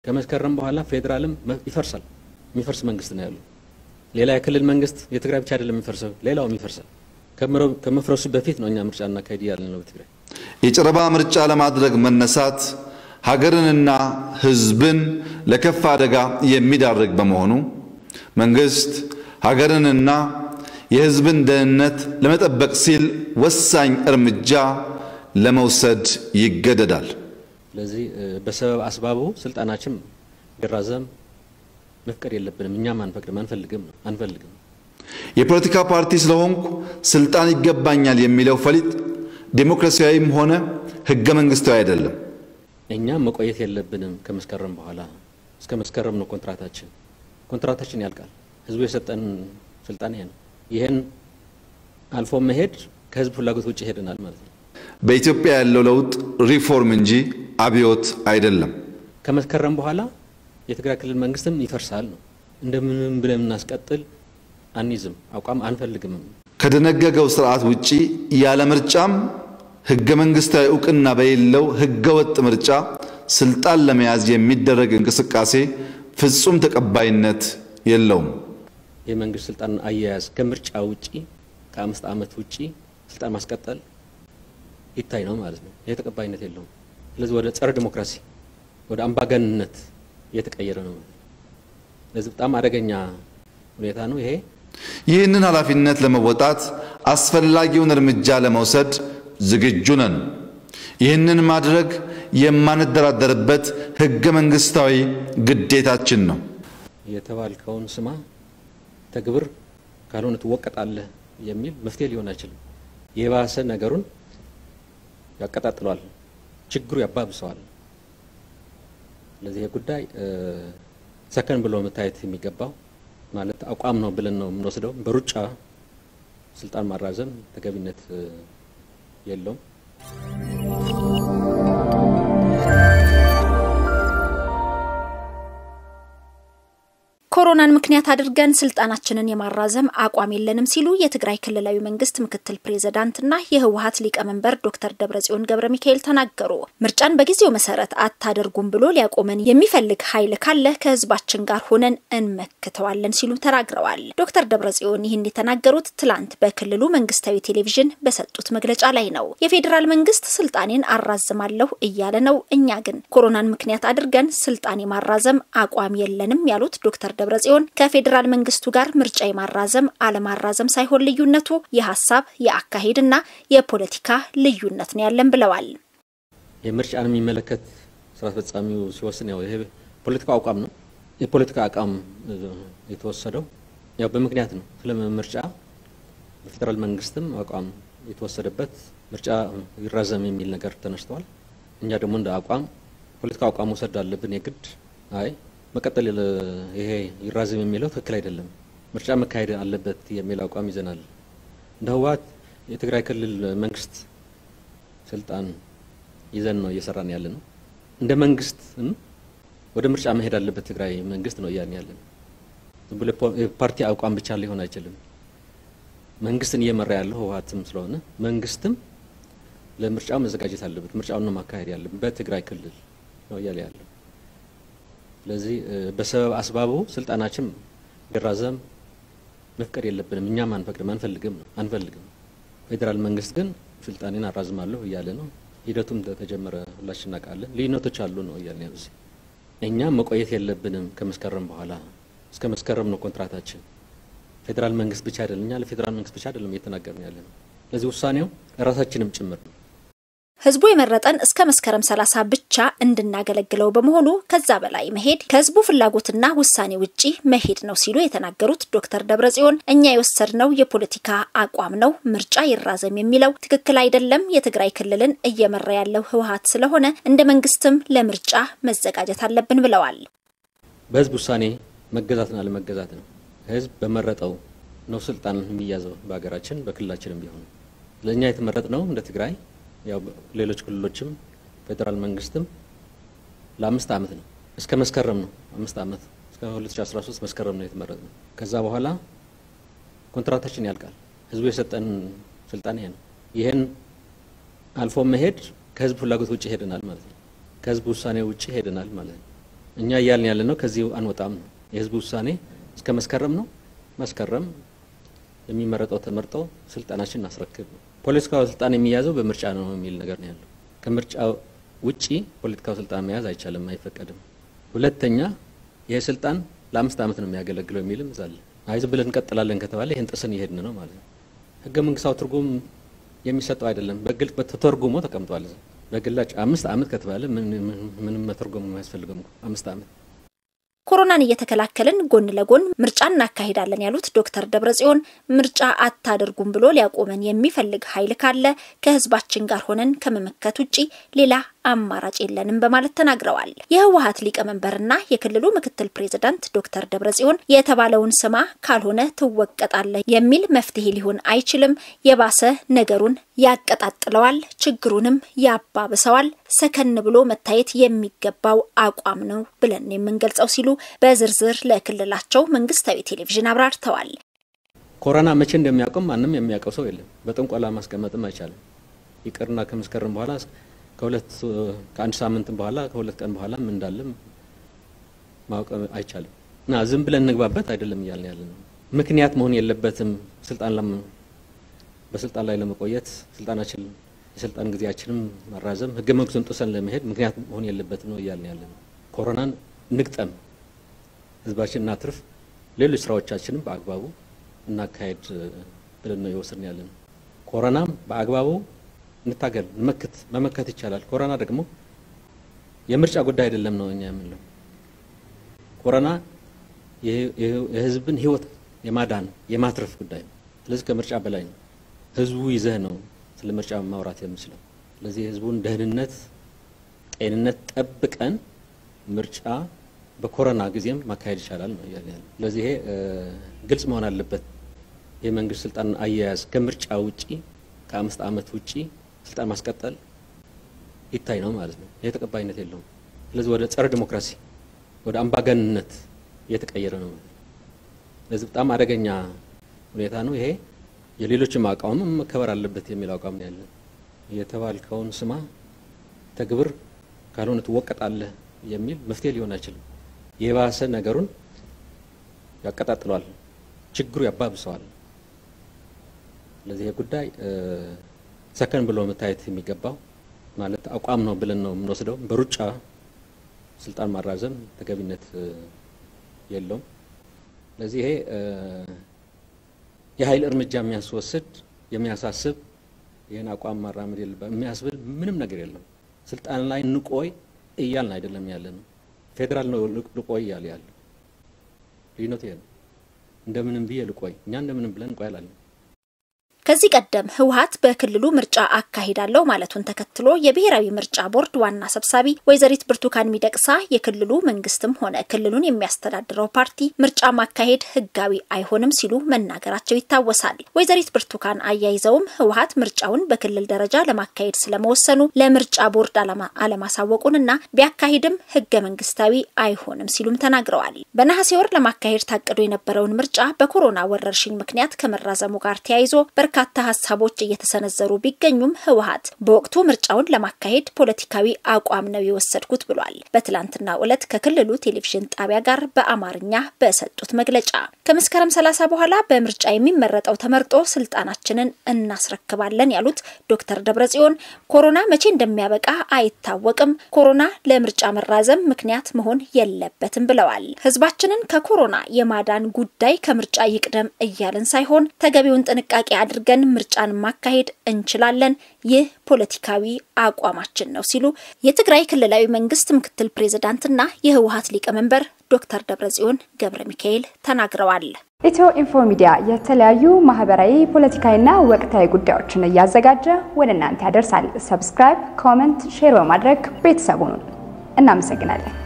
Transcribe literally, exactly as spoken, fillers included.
ከመስከረም በኋላ ፌደራልም ይፈርሳል የሚፈርስ መንግስት ነው ያለው ሌላ የክልል መንግስት የትግራይ ብቻ አይደለም የሚፈርሰው ሌላው የሚፈርሳል ከመፍረሱ በፊት ነው እኛ ምርጫና ካይዲ ያለን ነው ትግራይ የጨረባ ምርጫ ለማድረግ መነሳት ሀገርንና ህዝብን ለከፋ አደጋ የሚዳርግ በመሆኑ መንግስት ሀገርንና የህዝብን ደህንነት ለመጠበቅ ሲል ወሳኝ እርምጃ ለመውሰድ ይገደዳል ስለዚህ በሰበብ አስባቡ ስልጣናችን ይራዘም መፍቀድ የለብንም እኛ ማንፈቅድም አንፈልግም አንፈልግም የፖለቲካ ፓርቲ ስለሆንኩ ስልጣን ይገባኛል የሚለው ፈሊጥ ዲሞክራሲያዊም ሆነ ህገ መንግስታዊ አይደለም እኛ መቆየት የለብንም ከመስከረም በኋላ እስከ መስከረም ነው ኮንትራታችን ኮንትራታችን ያልቃል ህዝቡ የሰጠን ስልጣን ይሄ ነው ይሄን አልፎ መሄድ ከህዝብ ፍላጎት ውጪ ሄደናል ማለት ነው በኢትዮጵያ ያለው ለውጥ ሪፎርም እንጂ አብዮት አይደለም ከመስከረም በኋላ የትግራይ ክልል መንግስትም ይፈርሳል ነው እንደምንም ብለን እናስቀጥል አንይዝም አቋም አንፈልግም ከደነገገው ስርዓት ውጪ ያለ ምርጫም ህገ መንግስታዊ ዕውቅና በሌለው ህገ ወጥ ምርጫ ስልጣን ለመያዝ የሚደረግ እንቅስቃሴ ፍጹም ተቀባይነት የለውም የመንግስት ስልጣን አያያዝ ከምርጫ ውጪ ከአምስት ዓመት ውጪ ስልጣን ማስቀጠል ይታይ ነው ማለት ነው ይሄ ተቀባይነት የለውም ስለዚህ ወደ ጸረ ዲሞክራሲ ወደ አምባገነንነት የተቀየረ ነው ለዚህ በጣም አደገኛ ሁኔታ ነው ይሄ ይህንን ኃላፊነት ለመወጣት አስፈላጊውን እርምጃ ለመውሰድ ዝግጁ ነን ይህንን ማድረግ የማንደራደርበት ህገ መንግስታዊ ግዴታችን ነው የተባልከውን ስማ ተግብር ካልሆነ ትወቀጣለህ የሚል መፍትሄ ሊሆን አይችልም የባሰ ነገሩን ያቀጣጥሏል ችግሩ ያባብሰዋል ለዚህ ጉዳይ ሰከን ብሎ መታየት የሚገባው ማለት አቋም ነው ብለን ነው የምንወስደው በሩጫ ስልጣን ማራዘም ተገቢነት የለውም ኮሮናን ምክንያት አድርገን ስልጣናችንን የማራዘም አቋም የለንም ሲሉ የትግራይ ክልላዊ መንግስት ምክትል ፕሬዝዳንትና የህወሓት ሊቀመንበር ዶክተር ደብረጽዮን ገብረሚካኤል ተናገሩ ምርጫን በጊዜው መሰረት አታደርጉም ብሎ ሊያቆመን የሚፈልግ ኃይል ካለ ከህዝባችን ጋር ሆነን እንመክተዋለን ሲሉ ተናግረዋል ዶክተር ደብረጽዮን ይህን የተናገሩት ትላንት በክልሉ መንግስታዊ ቴሌቪዥን በሰጡት መግለጫ ላይ ነው የፌደራል መንግስት ስልጣኔን አራዝማለሁ እያለ ነው እኛ ግን ኮሮናን ምክንያት አድርገን ስልጣኔ ማራዘም አቋም የለንም ያሉት ዶክተር ደብረጽዮን ከፌደራል መንግስቱ ጋር ምርጫ የማራዘም አለማራዘም ሳይሆን ልዩነቱ የሐሳብ የአካሄድና የፖለቲካ ልዩነት ነው ያለን ብለዋል የምርጫን የሚመለከት ስራ ተፈጻሚው ሲወስን ያው ይሄ ፖለቲካ አቋም ነው የፖለቲካ አቋም የተወሰደው ያው በመክንያት ነው ስለ ምርጫ በፌደራል መንግስትም አቋም የተወሰደበት ምርጫ ይራዘም የሚል ነገር ተነስተዋል እኛ ደግሞ እንደ አቋም ፖለቲካ አቋም ወሰድ አለብን የግድ አይ መቀጠል ይሄ ይራዘም የሚለው ትክክል አይደለም ምርጫ መካሄድ አለበት የሚል አቋም ይዘናል እንደ ህወሓት የትግራይ ክልል መንግስት ስልጣን ይዘን ነው እየሰራን ያለነው እንደ መንግስት ወደ ምርጫ መሄድ አለበት ትግራይ መንግስት ነው ያን ያለን ዝም ብሎ ፓርቲ አቋም ብቻ ሊሆን አይችልም መንግስትን እየመራ ያለው ህወሓትም ስለሆነ መንግስትም ለምርጫው መዘጋጀት አለበት ምርጫውን ነው ማካሄድ ያለበት በትግራይ ክልል ነው ያለ ያለው ስለዚህ በሰበብ አስባቡ ስልጣናችን ይራዘም መፍቀድ የለብንም እኛ ማንፈቅድም አንፈልግም አንፈልግም ፌደራል መንግስት ግን ስልጣኔን አራዝማለሁ እያለ ነው ሂደቱም ተጀመረ ሁላችን እናውቃለን ልዩነቶች አሉ ነው እያለ ነው እኛ መቆየት የለብንም ከመስከረም በኋላ እስከ መስከረም ነው ኮንትራታችን ፌደራል መንግስት ብቻ አይደለም እኛ ለፌደራል መንግስት ብቻ አይደለም እየተናገርን ያለነው ለዚህ ውሳኔው ራሳችንም ጭምር ነው ህዝቡ የመረጠን እስከ መስከረም ሰላሳ ብቻ እንድናገለግለው በመሆኑ ከዛ በላይ መሄድ ከህዝቡ ፍላጎትና ውሳኔ ውጪ መሄድ ነው ሲሉ የተናገሩት ዶክተር ደብረጽዮን እኛ የወሰድነው የፖለቲካ አቋም ነው ምርጫ ይራዘም የሚለው ትክክል አይደለም የትግራይ ክልልን እየመራ ያለው ህወሓት ስለሆነ እንደ መንግስትም ለምርጫ መዘጋጀት አለብን ብለዋል በህዝብ ውሳኔ መገዛትና ለመገዛት ነው ህዝብ በመረጠው ነው ስልጣን የሚያዘው በአገራችን በክልላችንም ቢሆን ለኛ የተመረጥነው እንደ ትግራይ ያው ሌሎች ክልሎችም ፌደራል መንግስትም ለአምስት ዓመት ነው እስከ መስከረም ነው አምስት ዓመት እስከ ሁለት ሺህ አስራ ሶስት መስከረም ነው የተመረጥነው ከዛ በኋላ ኮንትራታችን ያልቃል ህዝቡ የሰጠን ስልጣን ይሄ ነው ይሄን አልፎ መሄድ ከህዝብ ፍላጎት ውጪ ሄደናል ማለት ነው ከህዝብ ውሳኔ ውጪ ሄደናል ማለት ነው እኛ ያልን ያለ ነው ከዚህ አንወጣም የህዝብ ውሳኔ እስከ መስከረም ነው መስከረም የሚመረጠው ተመርጦ ስልጣናችን አስረክብ ፖለቲካው ስልጣን የሚያዘው በምርጫ ነው የሚል ነገር ነው ያለው ከምርጫው ውጪ ፖለቲካው ስልጣን መያዝ አይቻልም አይፈቀድም ሁለተኛ ይሄ ስልጣን ለአምስት አመት ነው የሚያገለግለው የሚልም ዛለ አይዝ ብለን እንቀጥላለን ከተባለ ይሄን ጥሰን ይሄድን ነው ማለት ነው ህገ መንግስታው ትርጉም የሚሰጠው አይደለም በግልጽ በተተርጉሞ ተቀምጧል በግላጭ አምስት አመት ከተባለ ምን ምንም መተርጎም የማያስፈልግም አምስት አመት ኮሮናን እየተከላከልን ጎን ለጎን ምርጫ እናካሂዳለን ያሉት ዶክተር ደብረጽዮን ምርጫ አታደርጉም ብሎ ሊያቆመን የሚፈልግ ኃይል ካለ ከህዝባችን ጋር ሆነን ከመመከት ውጪ ሌላ አማራጭ የለንም በማለት ተናግረዋል የህወሓት ሊቀመንበርና የክልሉ ምክትል ፕሬዝዳንት ዶክተር ደብረጽዮን የተባለውን ስማ ካልሆነ ትወቀጣለ የሚል መፍትሄ ሊሆን አይችልም የባሰ ነገሩን ያቀጣጥለዋል ችግሩንም ያባብሰዋል ሰከን ብሎ መታየት የሚገባው አቋም ነው ብለን የምንገልጸው ሲሉ በዝርዝር ለክልላቸው መንግስታዊ ቴሌቪዥን አብራርተዋል ኮሮና መቼ እንደሚያቆም ማንንም የሚያውቀው ሰው የለም በጥንቆላ ማስቀመጥም አይቻልም ይቅርና ከመስከረም በኋላ ከሁለት ከአንድ ሳምንት በኋላ ከሁለት ቀን በኋላ ምን እንዳለም ማወቅ አይቻልም እና ዝም ብለን እንግባበት አይደለም ይያልን ያለን ምክንያት መሆን የለበትም ስልጣን ለም በስልጣን ላይ ለመቆየት ስልጣናችን የስልጣን ግዚያችንም ማራዘም ህገ መንግስቱን ጥሰን ለመሄድ ምክንያት መሆን የለበትም ነው ይያልን ያለን ኮሮናን ንግጠም ህዝባችንና ትርፍ ሌሎች ስራዎቻችንን በአግባቡ እናካሄድ ብለን ነው የወሰን ያለን ኮሮናም በአግባቡ እንታገል መከት መመከት ይቻላል ኮሮና ደግሞ የምርጫ ጉዳይ አይደለም ነው እኛ የምንለው ኮሮና የህዝብን ህይወት የማዳን የማትረፍ ጉዳይ ነው ስለዚህ ከምርጫ በላይ ነው ህዝቡ ይዘህ ነው ስለ ምርጫ ማውራት የምንችለው ስለዚህ ህዝቡን ደህንነት ጤንነት ጠብቀን ምርጫ በኮሮና ጊዜም ማካሄድ ይቻላል ነው ያለው ስለዚህ ግልጽ መሆን አለበት የመንግስት ስልጣን አያያዝ ከምርጫ ውጪ ከአምስት አመት ውጪ ስልጣን ማስቀጠል ይታይ ነው ማለት ነው የተቀባይነት የለውም ስለዚህ ወደ ጸረ ዲሞክራሲ ወደ አምባገነንነት የተቀየረ ነው ስለዚህ በጣም አደገኛ ሁኔታ ነው ይሄ የሌሎችም አቋም መከበር አለበት የሚል አቋም ነው ያለው የተባልከውን ስማ ተግብር ካልሆነ ትወቀጣለህ የሚል መፍትሄ ሊሆን አይችልም የባሰ ነገሩን ያቀጣጥሏል ችግሩ ያባብሰዋል ለዚህ ጉዳይ ሰከን ብሎ መታየት የሚገባው ማለት አቋም ነው ብለን ነው የምንወስደው በሩጫ ስልጣን ማራዘም ተገቢነት የለውም ለዚህ ይሄ የኃይል እርምጃ የሚያስወስድ የሚያሳስብ ይሄን አቋም ማራመድ የለበትም የሚያስብል ምንም ነገር የለም ስልጣን ላይ ንቆይ እያልን አይደለም ያለነው ፌደራል ነው ልቆይ ያለ ያለ ሊኖት ይሄ እንደምንም ቢየ ልቆይ እኛ እንደምንም ብለን እንቆያለን ከዚህ ቀደም ህወሓት በክልሉ ምርጫ አካሂዳለው ማለቱን ተከትሎ የብሔራዊ ምርጫ ቦርድ ዋና ሰብሳቢ ወይዘሪት ብርቱካን ሚደቅሳ የክልሉ መንግስትም ሆነ ክልሉን የሚያስተዳድረው ፓርቲ ምርጫ ማካሄድ ህጋዊ አይሆንም ሲሉ መናገራቸው ይታወሳል ወይዘሪት ብርቱካን አያይዘውም ህወሓት ምርጫውን በክልል ደረጃ ለማካሄድ ስለመወሰኑ ለምርጫ ቦርድ አለማሳወቁንና ቢያካሂድም ህገ መንግስታዊ አይሆንም ሲሉም ተናግረዋል በነሐሴ ወር ለማካሄድ ታቅዶ የነበረውን ምርጫ በኮሮና ወረርሽኝ ምክንያት ከመራዘሙ ጋር ተያይዞ በርካታ ሐሳቦች እየተሰነዘሩ ቢገኙም ህወሓት በወቅቱ ምርጫውን ለማካሄድ ፖለቲካዊ አቋም ነው የወሰድኩት ብሏል በትላንትናው ዕለት ከክልሉ ቴሌቪዥን ጣቢያ ጋር በአማርኛ በሰጡት መግለጫ ከመስከረም ሰላሳ በኋላ በምርጫ የሚመረጠው ተመርጦ ስልጣናችንን እናስረክባለን ያሉት ዶክተር ደብረጽዮን ኮሮና መቼ እንደሚያበቃ አይታወቅም ኮሮና ለምርጫ መራዘም ምክንያት መሆን የለበትም ብለዋል ህዝባችንን ከኮሮና የማዳን ጉዳይ ከምርጫ ይቅደም እያልን ሳይሆን ተገቢውን ጥንቃቄ አድርገን ምርጫን ማካሄድ እንችላለን ይህ ፖለቲካዊ አቋማችን ነው ሲሉ የትግራይ ክልላዊ መንግስት ምክትል ፕሬዝዳንትና የህወሓት ሊቀመንበር ዶክተር ደብረጽዮን ገብረሚካኤል ተናግረዋል ኢትዮኢንፎ ሚዲያ የተለያዩ ማህበራዊ ፖለቲካዊና ወቅታዊ ጉዳዮችን ያዘጋጀ ወደ እናንተ ያደርሳል ሰብስክራይብ ኮሜንት ሼር በማድረግ ቤተሰቡን እናመሰግናለን